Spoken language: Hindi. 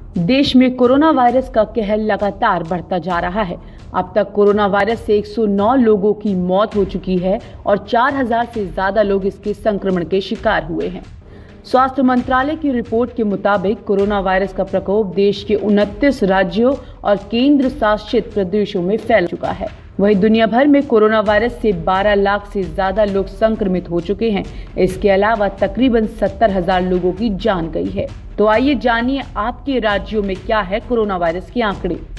देश में कोरोना वायरस का कहर लगातार बढ़ता जा रहा है। अब तक कोरोना वायरस से 109 लोगों की मौत हो चुकी है और 4000 से ज्यादा लोग इसके संक्रमण के शिकार हुए हैं। स्वास्थ्य मंत्रालय की रिपोर्ट के मुताबिक कोरोना वायरस का प्रकोप देश के 29 राज्यों और केंद्र शासित प्रदेशों में फैल चुका है। वहीं दुनिया भर में कोरोना वायरस से 12 लाख से ज्यादा लोग संक्रमित हो चुके हैं। इसके अलावा तकरीबन 70,000 लोगों की जान गई है। तो आइए जानिए आपके राज्यों में क्या है कोरोना वायरस के आंकड़े।